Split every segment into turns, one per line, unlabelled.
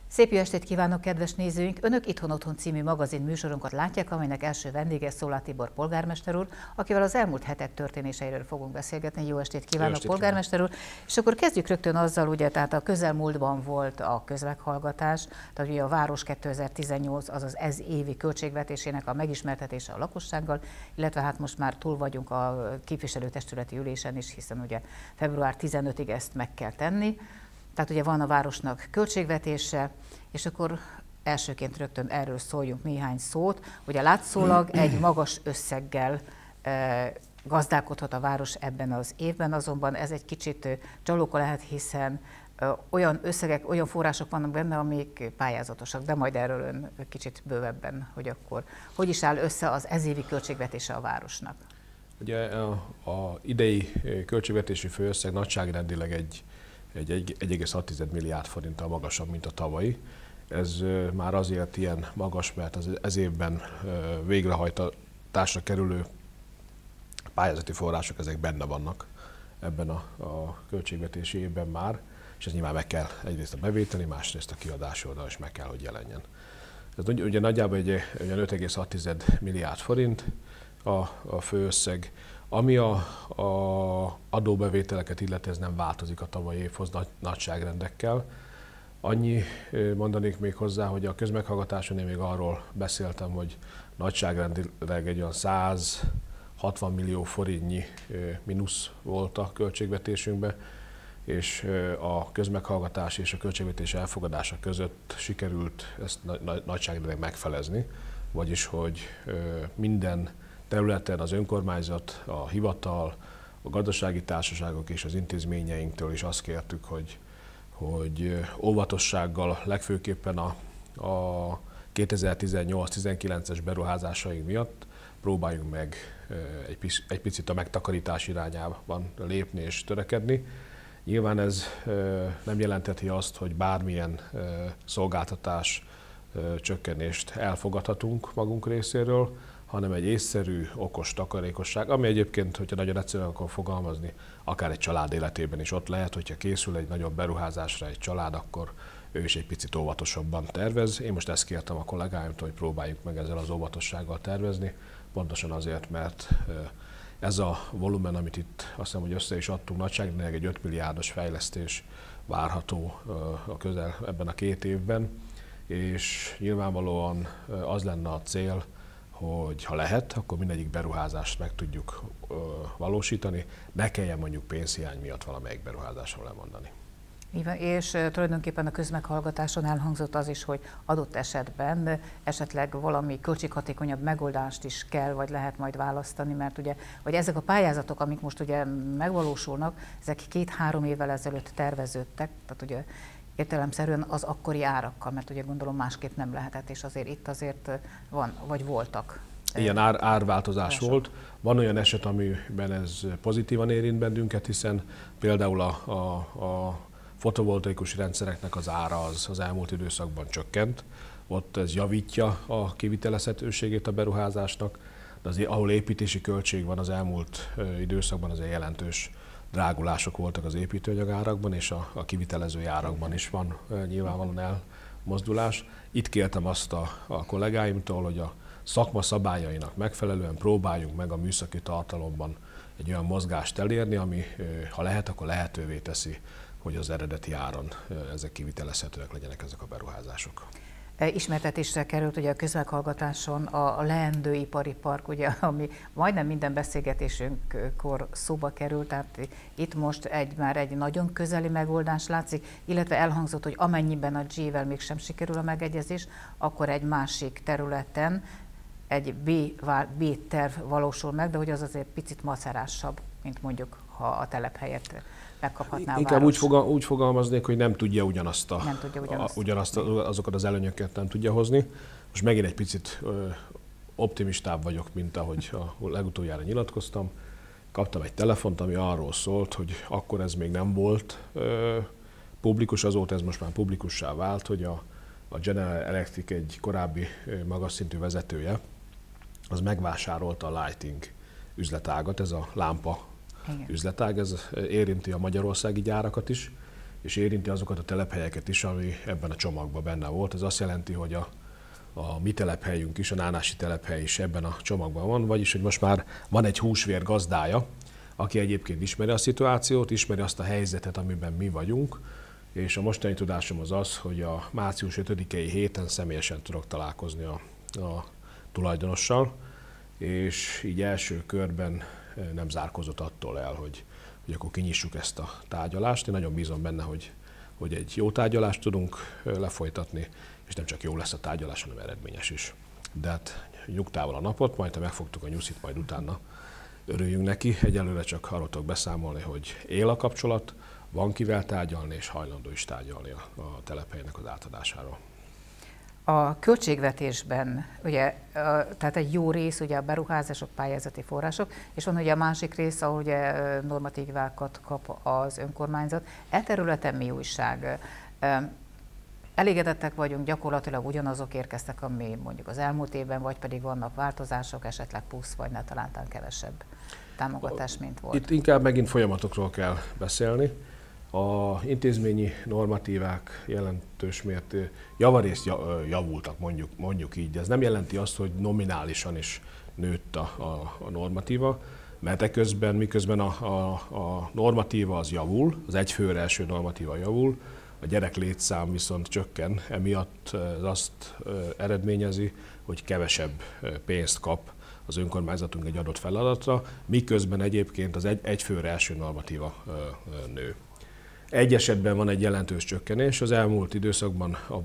Szép jó estét kívánok, kedves nézőink! Önök Itthon Otthon című magazin műsorunkat látják, amelynek első vendége Szolá Tibor polgármester úr, akivel az elmúlt hetek történéseiről fogunk beszélgetni. Jó estét kívánok, polgármester úr! És akkor kezdjük rögtön azzal, ugye, tehát a közelmúltban volt a közmeghallgatás, tehát ugye a város 2018, azaz ez évi költségvetésének a megismertetése a lakossággal, illetve hát most már túl vagyunk a képviselőtestületi ülésen is, hiszen ugye február 15-ig ezt meg kell tenni. Tehát ugye van a városnak költségvetése, és akkor elsőként rögtön erről szóljunk néhány szót. Ugye látszólag egy magas összeggel gazdálkodhat a város ebben az évben, azonban ez egy kicsit csalóka lehet, hiszen olyan összegek, olyan források vannak benne, amik pályázatosak, de majd erről ön kicsit bővebben, hogy akkor hogy is áll össze az ezévi költségvetése a városnak.
Ugye a idei költségvetési főösszeg nagyságrendileg egy 1,6 milliárd forinttal magasabb, mint a tavalyi. Ez már azért ilyen magas, mert ez évben végrehajtásra kerülő pályázati források, ezek benne vannak ebben a költségvetési évben már, és ez nyilván meg kell egyrészt a bevételi, másrészt a kiadási oldal is meg kell, hogy jelenjen. Ez ugye nagyjából egy 5,6 milliárd forint a főösszeg. Ami a adóbevételeket illeti, ez nem változik a tavalyi évhoz nagyságrendekkel. Annyi mondanék még hozzá, hogy a közmeghallgatáson én még arról beszéltem, hogy nagyságrendileg egy olyan 160 millió forintnyi mínusz volt a költségvetésünkben, és a közmeghallgatás és a költségvetés elfogadása között sikerült ezt nagyságrendileg megfelezni, vagyis hogy minden területen az önkormányzat, a hivatal, a gazdasági társaságok és az intézményeinktől is azt kértük, hogy óvatossággal, legfőképpen a 2018-19-es beruházásaink miatt próbáljunk meg egy picit a megtakarítás irányában lépni és törekedni. Nyilván ez nem jelenteti azt, hogy bármilyen szolgáltatás csökkenést elfogadhatunk magunk részéről, hanem egy észszerű, okos takarékosság, ami egyébként, hogyha nagyon egyszerűen akar fogalmazni, akár egy család életében is ott lehet, hogyha készül egy nagyobb beruházásra egy család, akkor ő is egy picit óvatosabban tervez. Én most ezt kértem a kollégáimtól, hogy próbáljuk meg ezzel az óvatossággal tervezni, pontosan azért, mert ez a volumen, amit itt azt hiszem, hogy össze is adtunk, nagyságrendileg egy 5 milliárdos fejlesztés várható ebben a 2 évben, és nyilvánvalóan az lenne a cél, hogy ha lehet, akkor mindegyik beruházást meg tudjuk valósítani, ne kelljen mondjuk pénzhiány miatt valamelyik beruházásról lemondani.
És tulajdonképpen a közmeghallgatáson elhangzott az is, hogy adott esetben esetleg valami költséghatékonyabb megoldást is kell, vagy lehet majd választani, mert ugye, hogy ezek a pályázatok, amik most ugye megvalósulnak, ezek 2-3 évvel ezelőtt terveződtek, tehát ugye értelemszerűen az akkori árakkal, mert ugye gondolom másképp nem lehetett, és azért itt azért van, vagy voltak.
Ilyen árváltozás volt. Van olyan eset, amiben ez pozitívan érint bennünket, hiszen például a fotovoltaikus rendszereknek az ára az elmúlt időszakban csökkent. Ott ez javítja a kivitelezhetőségét a beruházásnak, de azért, ahol építési költség van, az elmúlt időszakban azért jelentős drágulások voltak az építőanyagárakban, és a kivitelezői árakban is van nyilvánvalóan elmozdulás. Itt kértem azt a kollégáimtól, hogy a szakma szabályainak megfelelően próbáljunk meg a műszaki tartalomban egy olyan mozgást elérni, ami ha lehet, akkor lehetővé teszi, hogy az eredeti áron ezek kivitelezhetőek legyenek ezek a beruházások.
Ismertetésre került ugye a közmeghallgatáson a leendő ipari park, ugye, ami majdnem minden beszélgetésünkkor szóba került, tehát itt most már egy nagyon közeli megoldás látszik, illetve elhangzott, hogy amennyiben a G-vel mégsem sikerül a megegyezés, akkor egy másik területen egy B terv valósul meg, de hogy az azért picit macerásabb, mint mondjuk, ha a telephelyet megkaphatná a város.
Inkább úgy fogalmaznék, hogy nem tudja ugyanazt azokat az előnyöket nem tudja hozni. Most megint egy picit optimistább vagyok, mint ahogy a legutoljára nyilatkoztam. Kaptam egy telefont, ami arról szólt, hogy akkor ez még nem volt publikus, azóta ez most már publikussá vált, hogy a General Electric egy korábbi magas szintű vezetője, az megvásárolta a lighting üzletágat, ez a lámpa üzletág, ez érinti a magyarországi gyárakat is, és érinti azokat a telephelyeket is, ami ebben a csomagban benne volt. Ez azt jelenti, hogy a mi telephelyünk is, a nánási telephely is ebben a csomagban van, vagyis hogy most már van egy húsvér gazdája, aki egyébként ismeri a szituációt, ismeri azt a helyzetet, amiben mi vagyunk, és a mostani tudásom az, hogy a március 5-i héten személyesen tudok találkozni a tulajdonossal, és így első körben nem zárkózott attól el, hogy akkor kinyissuk ezt a tárgyalást. Én nagyon bízom benne, hogy egy jó tárgyalást tudunk lefolytatni, és nem csak jó lesz a tárgyalás, hanem eredményes is. De hát nyugtával a napot, majd ha megfogtuk a nyuszit, majd utána örüljünk neki. Egyelőre csak arról tudok beszámolni, hogy él a kapcsolat, van kivel tárgyalni, és hajlandó is tárgyalni a telephelynek az átadásáról.
A költségvetésben, ugye, tehát egy jó rész ugye a beruházások, pályázati források, és van ugye a másik rész, ahol ugye normatívákat kap az önkormányzat. E területen mi újság? Elégedettek vagyunk, gyakorlatilag ugyanazok érkeztek, ami mondjuk az elmúlt évben, vagy pedig vannak változások, esetleg plusz, vagy ne talántán kevesebb támogatás, mint volt? Itt
inkább megint folyamatokról kell beszélni. A intézményi normatívák jelentős mértékben javarészt javultak, mondjuk így, de ez nem jelenti azt, hogy nominálisan is nőtt a normatíva, mert eközben, miközben a normatíva az javul, az egyfőre eső normatíva javul, a gyerek létszám viszont csökken, emiatt ez azt eredményezi, hogy kevesebb pénzt kap az önkormányzatunk egy adott feladatra, miközben egyébként az egyfőre eső normatíva nő. Egy esetben van egy jelentős csökkenés, az elmúlt időszakban a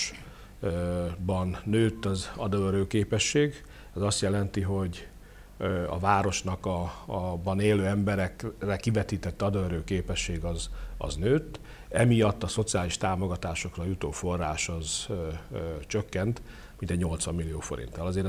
városban nőtt az adóerő képesség. Ez azt jelenti, hogy a városnak abban élő emberekre kivetített adóerő képesség az nőtt. Emiatt a szociális támogatásokra jutó forrás az csökkent, mintegy 80 millió forinttal. Azért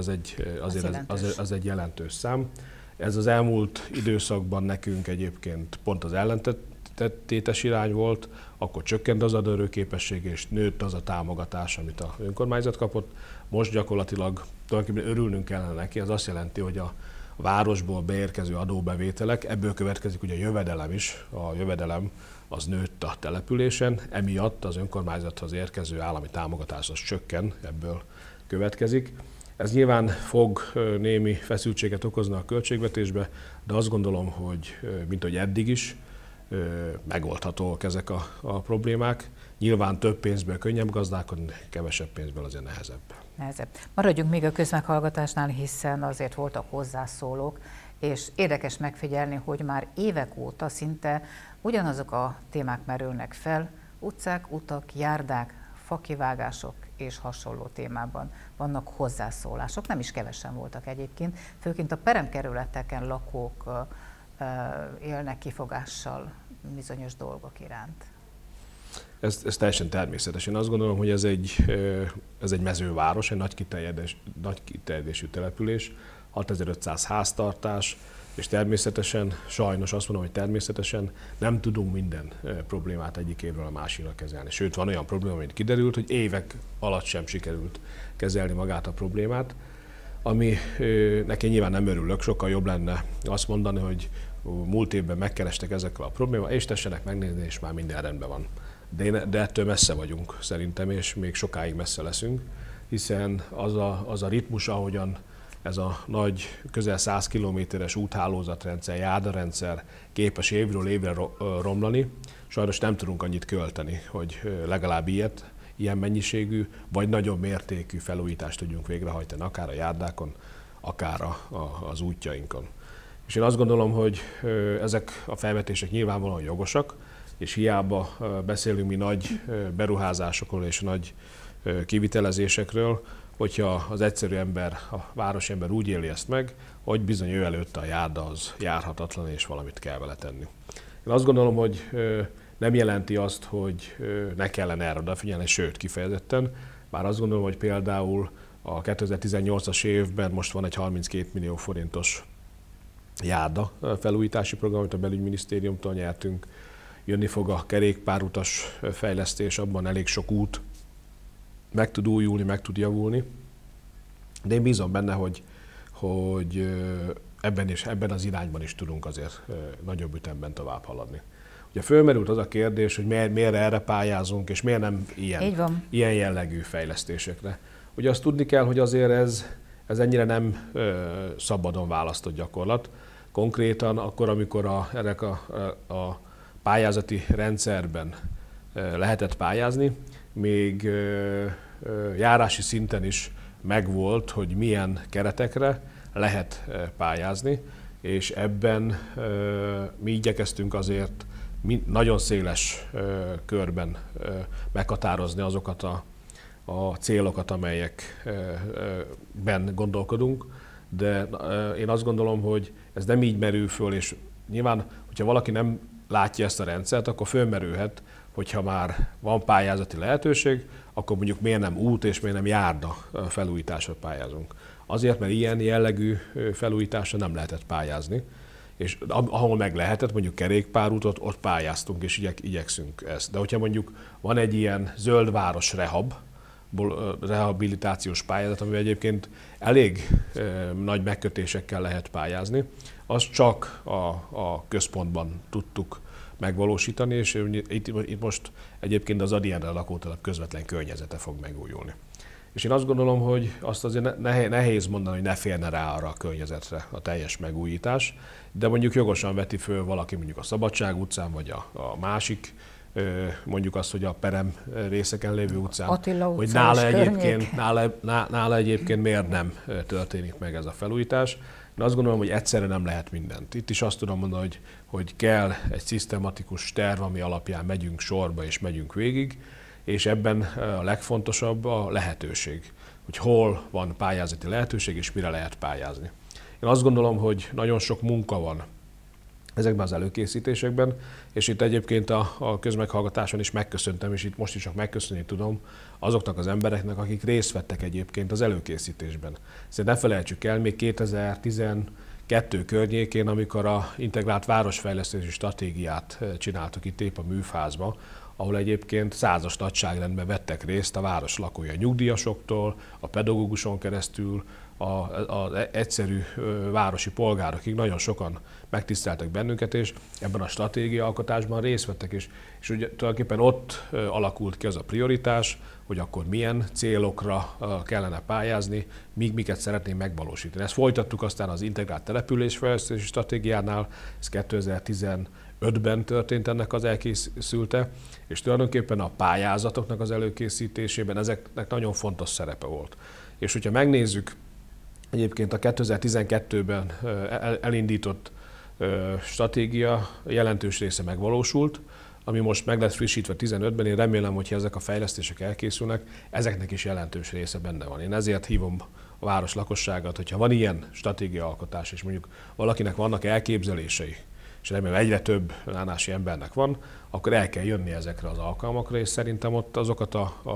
az egy jelentős szám. Ez az elmúlt időszakban nekünk egyébként pont az ellentétes irány volt, akkor csökkent az adóerő képesség, és nőtt az a támogatás, amit a önkormányzat kapott. Most gyakorlatilag tulajdonképpen örülnünk kellene neki, az azt jelenti, hogy a városból beérkező adóbevételek, ebből következik ugye a jövedelem is, a jövedelem az nőtt a településen, emiatt az önkormányzathoz érkező állami támogatás az csökken, ebből következik. Ez nyilván fog némi feszültséget okozni a költségvetésbe, de azt gondolom, hogy mint hogy eddig is, megoldhatóak ezek a problémák. Nyilván több pénzből könnyebb gazdálkodni, kevesebb pénzből azért nehezebb.
Maradjunk még a közmeghallgatásnál, hiszen azért voltak hozzászólók, és érdekes megfigyelni, hogy már évek óta szinte ugyanazok a témák merülnek fel, utcák, utak, járdák, fakivágások és hasonló témában vannak hozzászólások, nem is kevesen voltak egyébként, főként a peremkerületeken lakók élnek kifogással bizonyos dolgok iránt.
Ez teljesen természetes. Én azt gondolom, hogy ez egy mezőváros, egy nagy kiterjedésű település, 6500 háztartás, és természetesen, sajnos azt mondom, hogy természetesen nem tudunk minden problémát egyik évről a másikra kezelni. Sőt, van olyan probléma, amit kiderült, hogy évek alatt sem sikerült kezelni magát a problémát, ami neki nyilván nem örülök, sokkal jobb lenne azt mondani, hogy múlt évben megkerestek ezekkel a problémákkal, és tessenek megnézni, és már minden rendben van. De ettől messze vagyunk szerintem, és még sokáig messze leszünk, hiszen az a ritmus, ahogyan ez a nagy, közel 100 kilométeres úthálózatrendszer, járdarendszer képes évről évre romlani, sajnos nem tudunk annyit költeni, hogy legalább ilyen mennyiségű, vagy nagyobb mértékű felújítást tudjunk végrehajtani, akár a járdákon, akár az útjainkon. És én azt gondolom, hogy ezek a felvetések nyilvánvalóan jogosak, és hiába beszélünk mi nagy beruházásokról és nagy kivitelezésekről, hogyha az egyszerű ember, a városi ember úgy éli ezt meg, hogy bizony ő előtte a járda az járhatatlan, és valamit kell vele tenni. Én azt gondolom, hogy nem jelenti azt, hogy ne kellene erre odafigyelni, sőt kifejezetten, bár azt gondolom, hogy például a 2018-as évben most van egy 32 millió forintos járda felújítási program, amit a belügyminisztériumtól nyertünk. Jönni fog a kerékpárutas fejlesztés, abban elég sok út meg tud újulni, meg tud javulni. De én bízom benne, hogy ebben az irányban is tudunk azért nagyobb ütemben tovább haladni. Ugye fölmerült az a kérdés, hogy miért erre pályázunk, és miért nem ilyen jellegű fejlesztésekre. Ugye azt tudni kell, hogy azért ez ennyire nem szabadon választott gyakorlat. Konkrétan akkor, amikor ennek a pályázati rendszerben lehetett pályázni, még járási szinten is megvolt, hogy milyen keretekre lehet pályázni, és ebben mi igyekeztünk azért nagyon széles körben meghatározni azokat a célokat, amelyekben gondolkodunk, de én azt gondolom, hogy ez nem így merül föl, és nyilván, hogyha valaki nem látja ezt a rendszert, akkor fölmerülhet, hogyha már van pályázati lehetőség, akkor mondjuk miért nem út és miért nem járda felújításra pályázunk. Azért, mert ilyen jellegű felújításra nem lehetett pályázni, és ahol meg lehetett, mondjuk kerékpárútot, ott pályáztunk és igyekszünk ezt. De hogyha mondjuk van egy ilyen zöldváros rehabilitációs pályázat, amivel egyébként elég nagy megkötésekkel lehet pályázni, azt csak a központban tudtuk megvalósítani, és itt most egyébként az Ady Endre lakótelep közvetlen környezete fog megújulni. És én azt gondolom, hogy azt azért nehéz mondani, hogy ne férne rá arra a környezetre a teljes megújítás, de mondjuk jogosan veti föl valaki mondjuk a Szabadság utcán, vagy a másik, mondjuk azt, hogy a perem részeken lévő utcán, hogy nála egyébként miért nem történik meg ez a felújítás. Én azt gondolom, hogy egyszerre nem lehet mindent. Itt is azt tudom mondani, hogy kell egy szisztematikus terv, ami alapján megyünk sorba és megyünk végig, és ebben a legfontosabb a lehetőség, hogy hol van pályázati lehetőség és mire lehet pályázni. Én azt gondolom, hogy nagyon sok munka van ezekben az előkészítésekben, és itt egyébként a közmeghallgatáson is megköszöntem, és itt most is csak megköszönni tudom azoknak az embereknek, akik részt vettek egyébként az előkészítésben. Szóval ne felejtsük el, még 2012 környékén, amikor a integrált városfejlesztési stratégiát csináltuk itt épp a műfázba, ahol egyébként 100-as nagyságrendben vettek részt a város lakói, a nyugdíjasoktól, a pedagóguson keresztül, az egyszerű városi polgárokig nagyon sokan megtiszteltek bennünket, és ebben a stratégiaalkotásban részt vettek, és ugye tulajdonképpen ott alakult ki az a prioritás, hogy akkor milyen célokra kellene pályázni, miket szeretnénk megvalósítani. Ezt folytattuk aztán az integrált településfejlesztési stratégiánál, ez 2015-ben történt ennek az elkészülte, és tulajdonképpen a pályázatoknak az előkészítésében ezeknek nagyon fontos szerepe volt. És hogyha megnézzük, egyébként a 2012-ben elindított stratégia jelentős része megvalósult, ami most meg lett frissítve 15-ben, én remélem, hogy ezek a fejlesztések elkészülnek, ezeknek is jelentős része benne van. Én ezért hívom a város lakosságát, hogyha van ilyen stratégiaalkotás, és mondjuk valakinek vannak elképzelései, és remélem egyre több lánási embernek van, akkor el kell jönni ezekre az alkalmakra, és szerintem ott azokat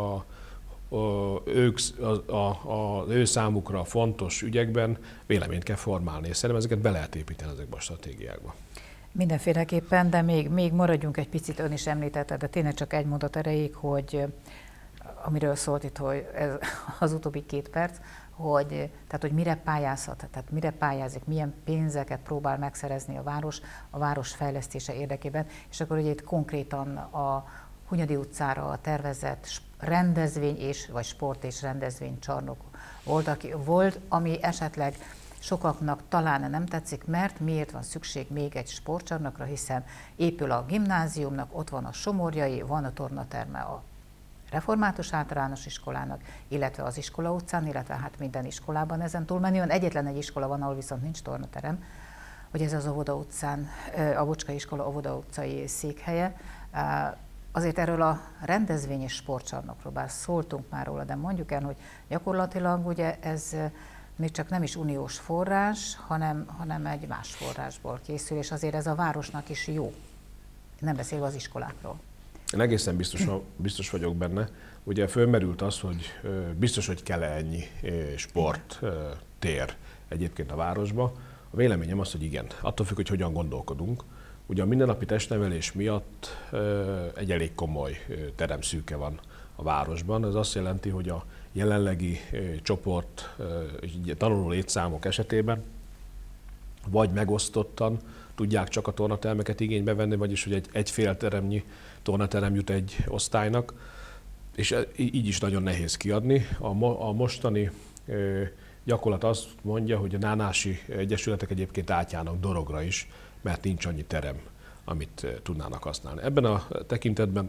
az ő számukra fontos ügyekben véleményt kell formálni, és szerintem ezeket be lehet építeni ezekbe a stratégiákba.
Mindenféleképpen, de még maradjunk egy picit, ön is említette, de tényleg csak egy mondat erejéig, hogy amiről szólt itt, hogy ez az utóbbi 2 perc, hogy mire pályázhat, tehát mire pályázik, milyen pénzeket próbál megszerezni a város fejlesztése érdekében, és akkor ugye itt konkrétan a Hunyadi utcára tervezett rendezvény vagy sport és rendezvénycsarnok volt, ami esetleg sokaknak talán nem tetszik, mert miért van szükség még egy sportcsarnokra, hiszen épül a gimnáziumnak, ott van a Somorjai, van a tornaterme a Református Általános Iskolának, illetve az Iskola utcán, illetve hát minden iskolában ezen túlmenően. Egyetlen egy iskola van, ahol viszont nincs tornaterem, hogy ez az Óvoda utcán, a Bocskai Iskola Óvoda utcai székhelye. Azért erről a rendezvény és sportcsarnokról, bár szóltunk már róla, de mondjuk el, hogy gyakorlatilag ugye ez még csak nem is uniós forrás, hanem egy más forrásból készül, és azért ez a városnak is jó. Nem beszélve az iskolákról.
Én egészen biztos vagyok benne. Ugye fölmerült az, hogy biztos, hogy kell-e ennyi sporttér egyébként a városba. A véleményem az, hogy igen. Attól függ, hogy hogyan gondolkodunk. Ugye a mindennapi testnevelés miatt egy elég komoly teremszűke van a városban. Ez azt jelenti, hogy a jelenlegi csoport tanuló létszámok esetében vagy megosztottan tudják csak a tornatermeket igénybe venni, vagyis hogy egy félteremnyi tornaterem jut egy osztálynak, és így is nagyon nehéz kiadni. A mostani gyakorlat azt mondja, hogy a nánási egyesületek egyébként átjárnak Dorogra is, mert nincs annyi terem, amit tudnának használni. Ebben a tekintetben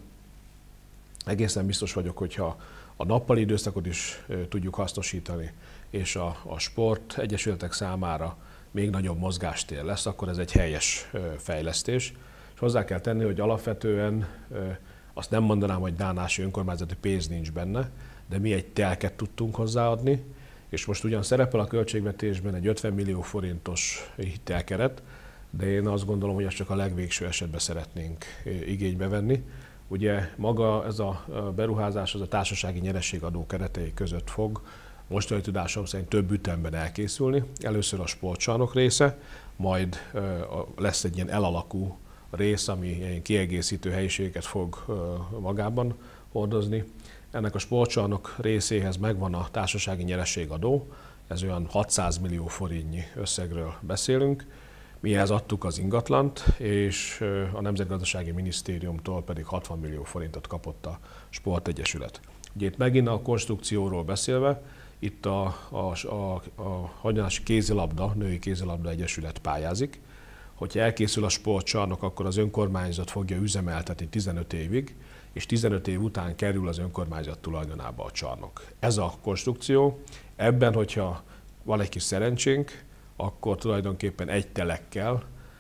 egészen biztos vagyok, hogyha a nappali időszakot is tudjuk hasznosítani, és a sport egyesületek számára még nagyobb mozgástér lesz, akkor ez egy helyes fejlesztés. És hozzá kell tenni, hogy alapvetően azt nem mondanám, hogy nánási önkormányzati pénz nincs benne, de mi egy telket tudtunk hozzáadni, és most ugyan szerepel a költségvetésben egy 50 millió forintos hitelkeret, de én azt gondolom, hogy ezt csak a legvégső esetben szeretnénk igénybe venni. Ugye maga ez a beruházás az a társasági nyereségadó keretei között fog mostani tudásom szerint több ütemben elkészülni. Először a sportcsarnok része, majd lesz egy ilyen elalakú rész, ami ilyen kiegészítő helyiségeket fog magában hordozni. Ennek a sportcsarnok részéhez megvan a társasági nyereségadó, ez olyan 600 millió forintnyi összegről beszélünk. Mi ehhez adtuk az ingatlant, és a Nemzetgazdasági Minisztériumtól pedig 60 millió forintot kapott a sportegyesület. Ugye itt megint a konstrukcióról beszélve, itt a hagyományos kézilabda, női kézilabda egyesület pályázik. Hogyha elkészül a sportcsarnok, akkor az önkormányzat fogja üzemeltetni 15 évig, és 15 év után kerül az önkormányzat tulajdonába a csarnok. Ez a konstrukció. Ebben, hogyha van egy kis szerencsénk, akkor tulajdonképpen egy telekkel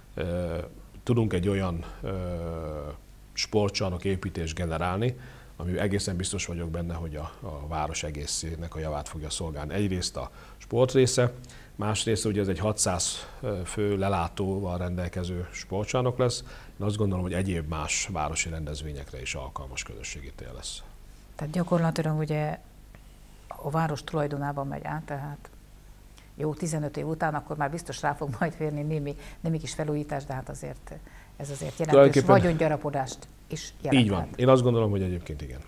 tudunk egy olyan sportcsarnok építést generálni, ami egészen biztos vagyok benne, hogy a város egészének a javát fogja szolgálni. Egyrészt a sportrésze, másrészt ugye ez egy 600 fő lelátóval rendelkező sportcsarnok lesz. Én azt gondolom, hogy egyéb más városi rendezvényekre is alkalmas közösségi tér lesz.
Tehát gyakorlatilag ugye a város tulajdonában megy át, tehát jó, 15 év után akkor már biztos rá fog majd férni némi kis felújítás, de hát azért ez azért jelentős vagyongyarapodást is jelent.
Így van. Én azt gondolom, hogy egyébként igen.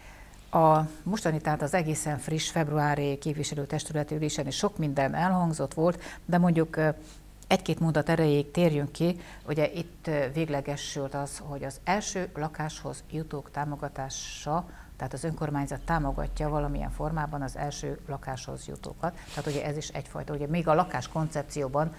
A mostani, tehát az egészen friss februári képviselőtestületi ülésen is sok minden elhangzott volt, de mondjuk egy-két mondat erejéig térjünk ki. Ugye itt véglegesült az, hogy az első lakáshoz jutók támogatása, tehát az önkormányzat támogatja valamilyen formában az első lakáshoz jutókat. Tehát ugye ez is egyfajta, ugye még a lakáskoncepcióban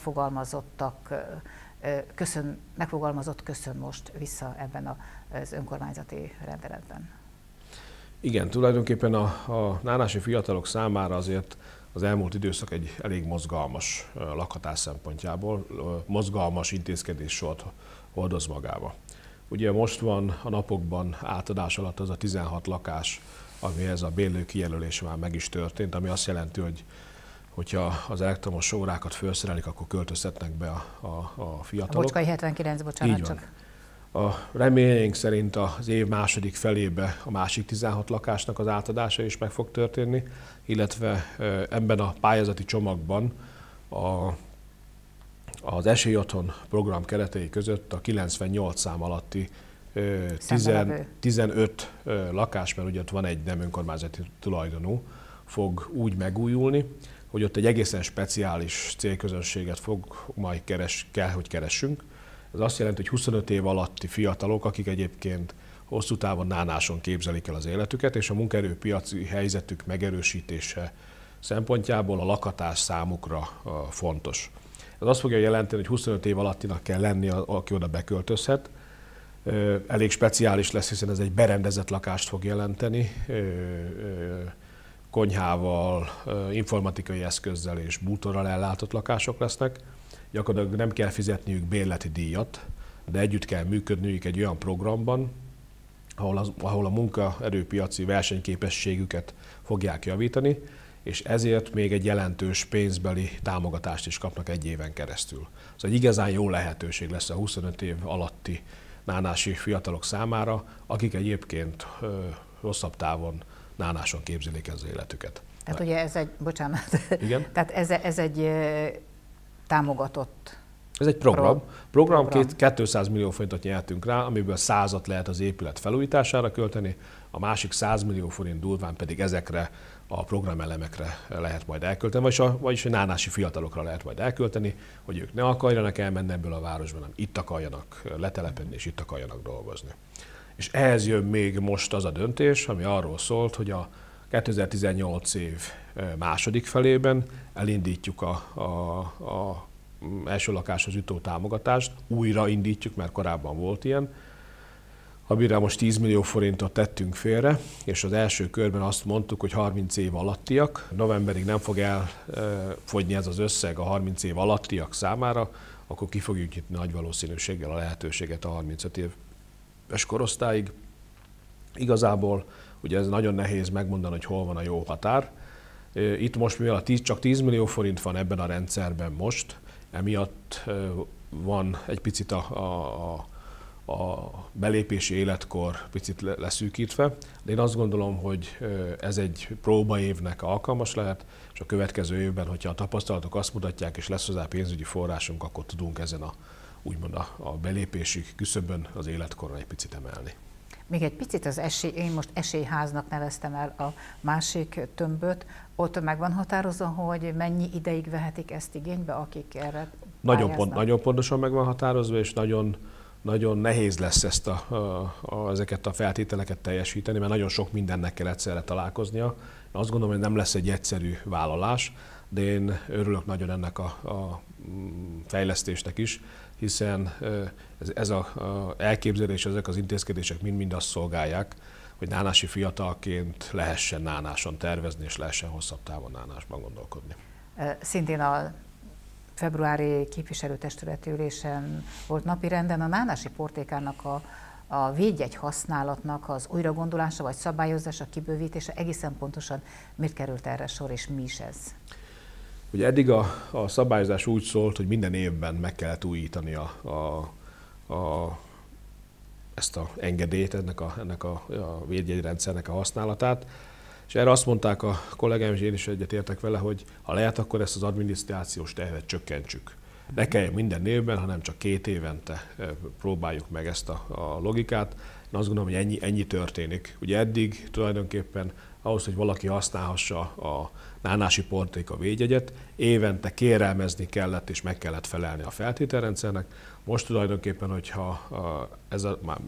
megfogalmazott köszön most vissza ebben az önkormányzati rendeletben.
Igen, tulajdonképpen a nánási fiatalok számára azért az elmúlt időszak egy elég mozgalmas lakhatás szempontjából, mozgalmas intézkedéssort hordoz magába. Ugye most van a napokban átadás alatt az a 16 lakás, amihez a bérlő kijelölése már meg is történt, ami azt jelenti, hogy hogyha az elektromos órákat felszerelik, akkor költözhetnek be a fiatalok.
A Bocskai 79, bocsánat csak.
A reményeink szerint az év második felébe a másik 16 lakásnak az átadása is meg fog történni, illetve ebben a pályázati csomagban az Esélyotthon program keretei között a 98 szám alatti 15 lakás, mert ugye ott van egy nem önkormányzati tulajdonú, fog úgy megújulni, hogy ott egy egészen speciális célközönséget kell, hogy keressünk. Ez azt jelenti, hogy 25 év alatti fiatalok, akik egyébként hosszú távon nánáson képzelik el az életüket, és a munkaerőpiaci helyzetük megerősítése szempontjából a lakhatás számukra fontos. Ez azt fogja jelenteni, hogy 25 év alattinak kell lenni, aki oda beköltözhet. Elég speciális lesz, hiszen ez egy berendezett lakást fog jelenteni, konyhával, informatikai eszközzel és bútorral ellátott lakások lesznek. Gyakorlatilag nem kell fizetniük bérleti díjat, de együtt kell működniük egy olyan programban, ahol a munkaerőpiaci versenyképességüket fogják javítani, és ezért még egy jelentős pénzbeli támogatást is kapnak egy éven keresztül. Szóval egy igazán jó lehetőség lesz a 25 év alatti nánási fiatalok számára, akik egyébként hosszabb távon nánáson képzelik az életüket.
Tehát ugye ez egy, bocsánat,
igen?
Tehát ez egy támogatott...
Ez egy program. 200 millió forintot nyertünk rá, amiből 100-at lehet az épület felújítására költeni, a másik 100 millió forint durván pedig ezekre a programelemekre lehet majd elkölteni, vagyis a nánási fiatalokra lehet majd elkölteni, hogy ők ne akarjanak elmenni ebből a városban, hanem itt akarjanak letelepedni, és itt akarjanak dolgozni. És ehhez jön még most az a döntés, ami arról szólt, hogy a 2018 év második felében elindítjuk a első lakáshoz jutó támogatást, újra indítjuk, mert korábban volt ilyen, amire most 10 millió forintot tettünk félre, és az első körben azt mondtuk, hogy 30 év alattiak. Novemberig nem fog elfogyni ez az összeg a 30 év alattiak számára, akkor ki fogjuk nyitni nagy valószínűséggel a lehetőséget a 35 éves korosztályig. Igazából ugye ez nagyon nehéz megmondani, hogy hol van a jó határ. Itt most, mivel csak 10 millió forint van ebben a rendszerben most, emiatt van egy picit a belépési életkor picit leszűkítve, de én azt gondolom, hogy ez egy próbaévnek alkalmas lehet, és a következő évben, hogyha a tapasztalatok azt mutatják, és lesz hozzá pénzügyi forrásunk, akkor tudunk ezen úgymond a belépési küszöbön az életkoron egy picit emelni.
Még egy picit én most esélyháznak neveztem el a másik tömböt, ott meg van határozva, hogy mennyi ideig vehetik ezt igénybe, akik erre pályáznak?
Nagyon pontosan meg van határozva, és nagyon nehéz lesz ezeket a feltételeket teljesíteni, mert nagyon sok mindennek kell egyszerre találkoznia. Azt gondolom, hogy nem lesz egy egyszerű vállalás, de én örülök nagyon ennek a fejlesztésnek is, hiszen ez az elképzelés, ezek az intézkedések mind azt szolgálják, hogy nánási fiatalként lehessen nánáson tervezni, és lehessen hosszabb távon nánásban gondolkodni.
Szintén a februári képviselőtestületi ülésen volt napirenden a nánási portékának a védjegy használatnak az újragondolása vagy szabályozása, kibővítése. Egészen pontosan miért került erre sor, és mi is ez?
Ugye eddig a szabályozás úgy szólt, hogy minden évben meg kellett újítani ezt az engedélyt, ennek a védjegyrendszernek a használatát. És erre azt mondták a kollégáim, és én is egyetértek vele, hogy ha lehet, akkor ezt az adminisztrációs terhet csökkentsük. Ne kelljen minden évben, hanem csak 2 évente próbáljuk meg ezt a logikát. Én azt gondolom, hogy ennyi történik. Ugye eddig tulajdonképpen ahhoz, hogy valaki használhassa a nánási portéka védjegyet, évente kérelmezni kellett és meg kellett felelni a feltételrendszernek. Most tulajdonképpen, hogyha ez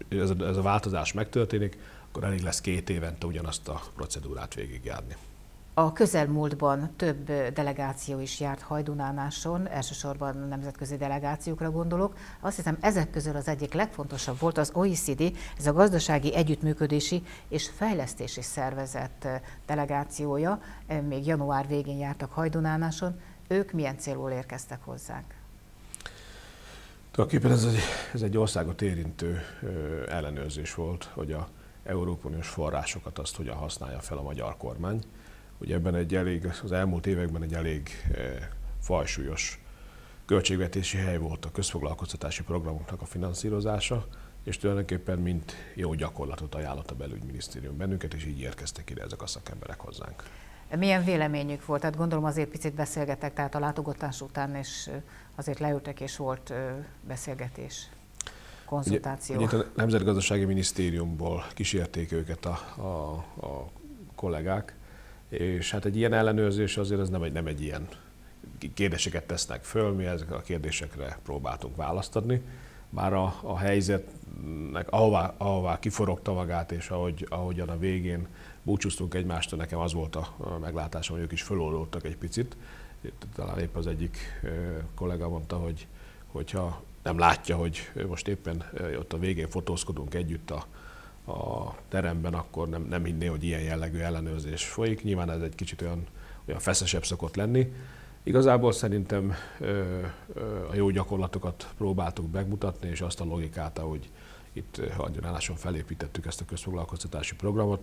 a változás megtörténik, akkor elég lesz 2 évente ugyanazt a procedúrát végigjárni.
A közelmúltban több delegáció is járt Hajdúnánáson, elsősorban nemzetközi delegációkra gondolok. Azt hiszem, ezek közül az egyik legfontosabb volt az OECD, ez a Gazdasági Együttműködési és Fejlesztési Szervezet delegációja. Még január végén jártak Hajdúnánáson. Ők milyen célból érkeztek hozzánk?
Tulajdonképpen ez egy országot érintő ellenőrzés volt, hogy az Európai Uniós forrásokat azt hogyan használja fel a magyar kormány. Ugye ebben az elmúlt években egy elég fajsúlyos költségvetési hely volt a közfoglalkoztatási programoknak a finanszírozása, és tulajdonképpen mint jó gyakorlatot ajánlott a belügyminisztérium bennünket, és így érkeztek ide ezek a szakemberek hozzánk.
Milyen véleményük volt? Tehát gondolom azért picit beszélgettek, tehát a látogatás után is azért leültek és volt beszélgetés, konzultáció.
Ugye a Nemzetgazdasági Minisztériumból kísérték őket a kollégák, és hát egy ilyen ellenőrzés azért ez nem egy ilyen kérdéseket tesznek föl, mi ezek a kérdésekre próbáltunk választ adni. Bár a helyzetnek, ahová kiforogta magát, és ahogyan a végén búcsúztunk egymástól, nekem az volt a meglátásom, hogy ők is föloldódtak egy picit. Talán épp az egyik kollega mondta, hogyha nem látja, hogy most éppen ott a végén fotózkodunk együtt a teremben, akkor nem hinné, hogy ilyen jellegű ellenőrzés folyik. Nyilván ez egy kicsit olyan feszesebb szokott lenni. Igazából szerintem a jó gyakorlatokat próbáltuk megmutatni, és azt a logikát, ahogy itt Hajdúnánáson felépítettük ezt a közfoglalkoztatási programot.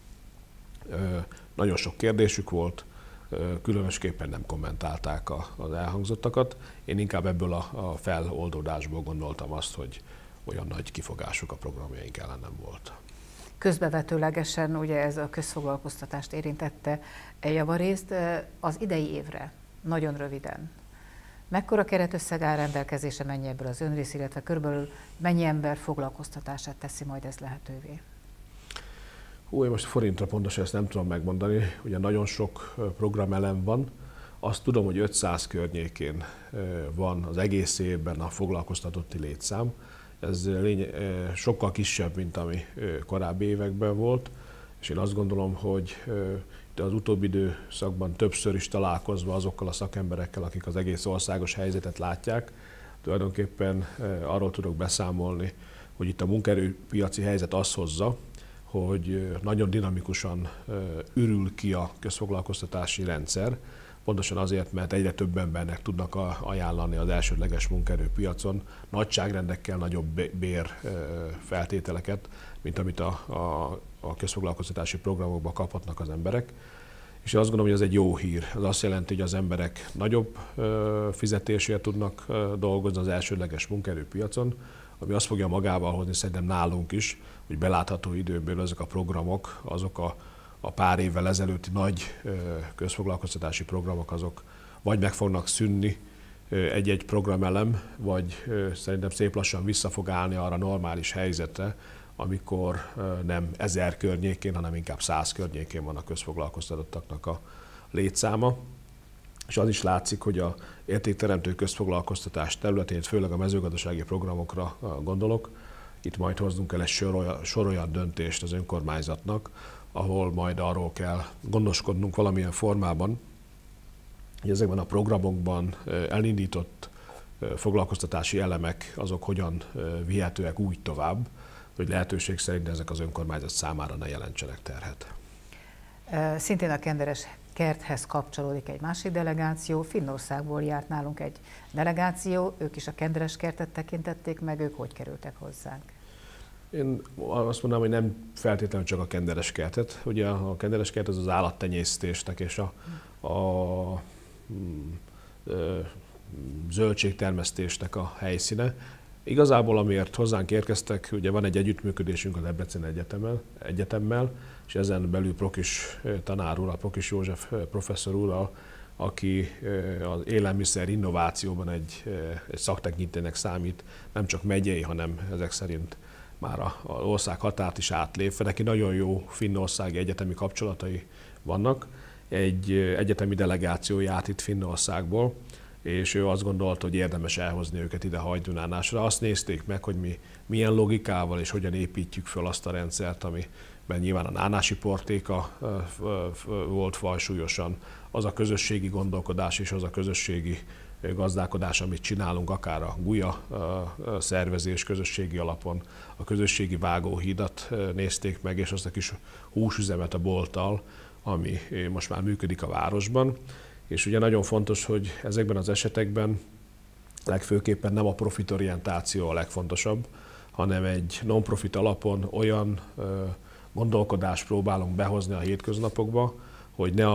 Nagyon sok kérdésük volt, különösképpen nem kommentálták az elhangzottakat. Én inkább ebből a feloldódásból gondoltam azt, hogy olyan nagy kifogásuk a programjaink ellen nem volt.
Közbevetőlegesen ugye ez a közfoglalkoztatást érintette javarészt az idei évre, nagyon röviden. Mekkora keretösszeg áll rendelkezésre, mennyi ebből az önrész, illetve körülbelül mennyi ember foglalkoztatását teszi majd ez lehetővé?
Én most forintra pontosan ezt nem tudom megmondani, ugye nagyon sok programelem van. Azt tudom, hogy 500 környékén van az egész évben a foglalkoztatotti létszám. Ez sokkal kisebb, mint ami korábbi években volt, és én azt gondolom, hogy az utóbbi időszakban többször is találkozva azokkal a szakemberekkel, akik az egész országos helyzetet látják, tulajdonképpen arról tudok beszámolni, hogy itt a munkaerőpiaci helyzet azt hozza, hogy nagyon dinamikusan ürül ki a közfoglalkoztatási rendszer, pontosan azért, mert egyre több embernek tudnak ajánlani az elsődleges munkaerőpiacon nagyságrendekkel nagyobb bérfeltételeket, mint amit a közfoglalkoztatási programokban kaphatnak az emberek. És én azt gondolom, hogy ez egy jó hír. Ez azt jelenti, hogy az emberek nagyobb fizetésért tudnak dolgozni az elsődleges munkaerőpiacon, ami azt fogja magával hozni szerintem nálunk is, hogy belátható időből ezek a programok, azok a pár évvel ezelőtti nagy közfoglalkoztatási programok, azok vagy meg fognak szűnni egy-egy programelem, vagy szerintem szép lassan vissza fog állni arra normális helyzetre, amikor nem 1000 környékén, hanem inkább 100 környékén van a közfoglalkoztatottaknak a létszáma. És az is látszik, hogy az értékteremtő közfoglalkoztatás területén, főleg a mezőgazdasági programokra gondolok, itt majd hoznunk el egy sor olyan döntést az önkormányzatnak, ahol majd arról kell gondoskodnunk valamilyen formában, hogy ezekben a programokban elindított foglalkoztatási elemek azok hogyan vihetőek úgy tovább, hogy lehetőség szerint ezek az önkormányzat számára ne jelentsenek terhet.
Szintén a Kenderes kerthez kapcsolódik egy másik delegáció. Finnországból járt nálunk egy delegáció, ők is a Kenderes kertet tekintették meg, ők hogy kerültek hozzánk? Én
azt mondanám, hogy nem feltétlenül csak a Kenderes kertet. Ugye a Kenderes kert az állattenyésztésnek és a zöldségtermesztésnek a helyszíne. Igazából amiért hozzánk érkeztek, ugye van egy együttműködésünk az Debreceni Egyetemmel, és ezen belül Prokis tanár úrral, Prokis József professzor úrral, aki az élelmiszer innovációban egy szaktekintének számít, nem csak megyei, hanem ezek szerint már az ország határt is átlépve. Neki nagyon jó finnországi egyetemi kapcsolatai vannak. Egy egyetemi delegáció járt itt Finnországból, és ő azt gondolta, hogy érdemes elhozni őket ide Hajdunánásra. Azt nézték meg, hogy mi milyen logikával és hogyan építjük föl azt a rendszert, amiben nyilván a nánási portéka volt fajsúlyosan, az a közösségi gondolkodás és az a közösségi gazdálkodás, amit csinálunk, akár a gulya szervezés közösségi alapon, a közösségi vágóhídat nézték meg, és azt a kis húsüzemet a bolttal, ami most már működik a városban. És ugye nagyon fontos, hogy ezekben az esetekben legfőképpen nem a profitorientáció a legfontosabb, hanem egy non-profit alapon olyan gondolkodást próbálunk behozni a hétköznapokba, hogy ne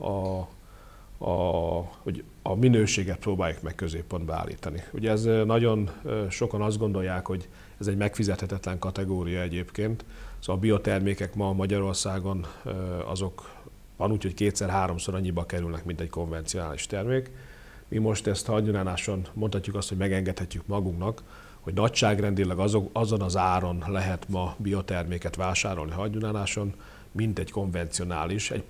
hogy a minőséget próbáljuk meg középpontba állítani. Ugye ez nagyon sokan azt gondolják, hogy ez egy megfizethetetlen kategória egyébként. Szóval a biotermékek ma Magyarországon azok van úgy, hogy 2-3-szor annyiba kerülnek, mint egy konvencionális termék. Mi most ezt Hajdúnánáson mondhatjuk azt, hogy megengedhetjük magunknak, hogy nagyságrendileg azon az áron lehet ma bioterméket vásárolni Hajdúnánáson, mint egy konvencionális, egy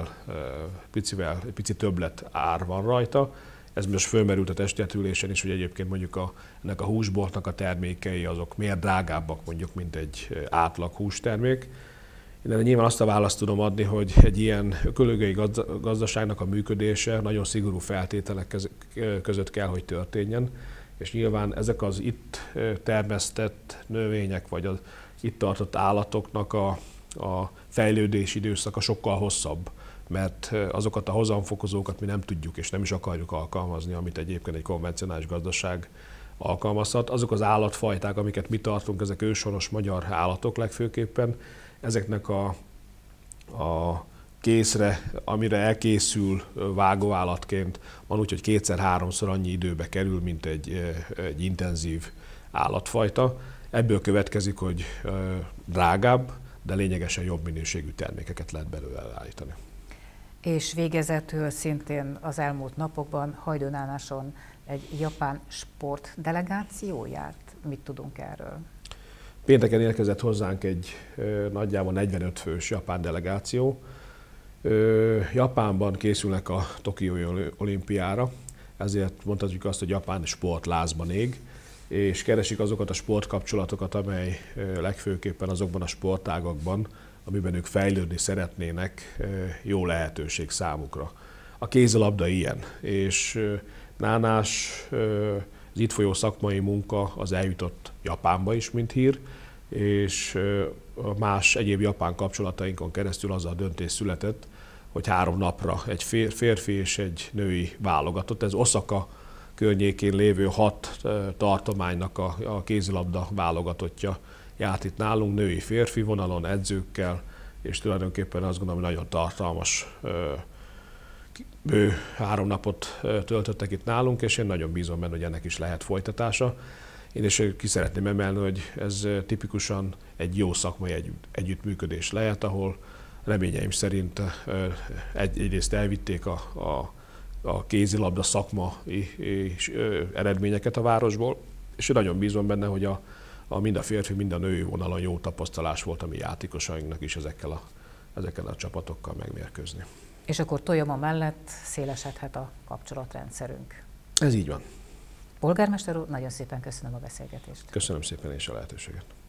pici többlet ár van rajta. Ez most fölmerült a testületülésen is, hogy egyébként mondjuk ennek a húsboltnak a termékei azok miért drágábbak mondjuk, mint egy átlag hústermék. Én nyilván azt a választ tudom adni, hogy egy ilyen ökológiai gazdaságnak a működése nagyon szigorú feltételek között kell, hogy történjen, és nyilván ezek az itt termesztett növények, vagy az itt tartott állatoknak a fejlődési időszaka sokkal hosszabb, mert azokat a hozamfokozókat mi nem tudjuk és nem is akarjuk alkalmazni, amit egyébként egy konvencionális gazdaság alkalmazhat. Azok az állatfajták, amiket mi tartunk, ezek őshonos magyar állatok legfőképpen, ezeknek a készre, amire elkészül vágóállatként, van úgy, hogy 2-3-szor annyi időbe kerül, mint egy intenzív állatfajta. Ebből következik, hogy drágább, de lényegesen jobb minőségű termékeket lehet belőle állítani.
És végezetül szintén az elmúlt napokban Hajdúnánáson egy japán sportdelegáció járt. Mit tudunk erről?
Pénteken érkezett hozzánk egy nagyjából 45 fős japán delegáció. Japánban készülnek a Tokiói olimpiára, ezért mondhatjuk azt, hogy Japán sport lázban ég, és keresik azokat a sportkapcsolatokat, amely legfőképpen azokban a sportágakban, amiben ők fejlődni szeretnének, jó lehetőség számukra. A kézilabda ilyen, és Nánás, az itt folyó szakmai munka az eljutott Japánba is, mint hír, és más egyéb japán kapcsolatainkon keresztül az a döntés született, hogy 3 napra egy férfi és egy női válogatott. Ez Oszaka környékén lévő 6 tartománynak a kézilabda válogatottja járt itt nálunk, női-férfi vonalon, edzőkkel, és tulajdonképpen azt gondolom, hogy nagyon tartalmas, bő 3 napot töltöttek itt nálunk, és én nagyon bízom benne, hogy ennek is lehet folytatása. Én is ki szeretném emelni, hogy ez tipikusan egy jó szakmai együttműködés lehet, ahol reményeim szerint egyrészt elvitték a kézilabda szakmai eredményeket a városból, és én nagyon bízom benne, hogy mind a férfi, mind a női vonalon jó tapasztalás volt a mi játékosainknak is ezekkel a csapatokkal megmérkőzni.
És akkor Toyama mellett szélesedhet a kapcsolatrendszerünk.
Ez így van.
Polgármester úr, nagyon szépen köszönöm a beszélgetést.
Köszönöm szépen és a lehetőséget.